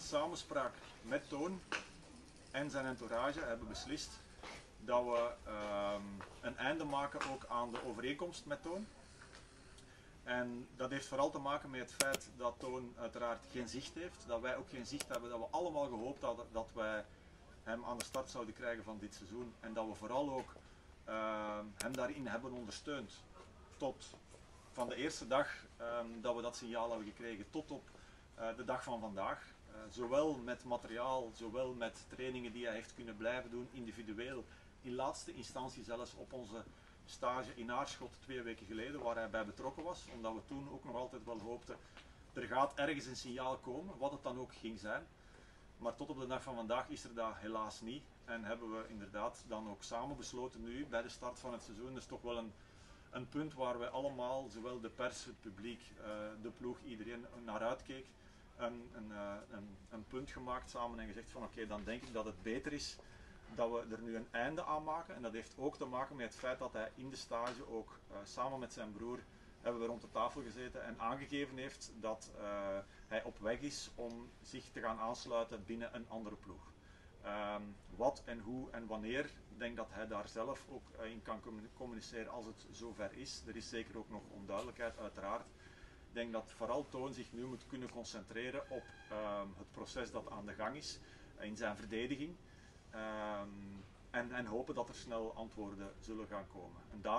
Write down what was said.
samenspraak met Toon en zijn entourage hebben beslist dat we een einde maken ook aan de overeenkomst met Toon. En dat heeft vooral te maken met het feit dat Toon uiteraard geen zicht heeft, dat wij ook geen zicht hebben, dat we allemaal gehoopt hadden dat wij hem aan de start zouden krijgen van dit seizoen en dat we vooral ook hem daarin hebben ondersteund tot van de eerste dag dat we dat signaal hebben gekregen tot op de dag van vandaag. Zowel met materiaal, zowel met trainingen die hij heeft kunnen blijven doen, individueel, in laatste instantie zelfs op onze stage in Aarschot 2 weken geleden, waar hij bij betrokken was, omdat we toen ook nog altijd wel hoopten, er gaat ergens een signaal komen, wat het dan ook ging zijn. Maar tot op de dag van vandaag is er dat helaas niet en hebben we inderdaad dan ook samen besloten nu bij de start van het seizoen, dat is toch wel een punt waar wij allemaal, zowel de pers, het publiek, de ploeg, iedereen naar uitkeek, een punt gemaakt samen en gezegd van oké, dan denk ik dat het beter is dat we er nu een einde aan maken. En dat heeft ook te maken met het feit dat hij in de stage ook samen met zijn broer hebben we rond de tafel gezeten en aangegeven heeft dat hij op weg is om zich te gaan aansluiten binnen een andere ploeg. Wat en hoe en wanneer, ik denk dat hij daar zelf ook in kan communiceren als het zover is. Er is zeker ook nog onduidelijkheid uiteraard. Ik denk dat vooral Toon zich nu moet kunnen concentreren op het proces dat aan de gang is in zijn verdediging en hopen dat er snel antwoorden zullen gaan komen. En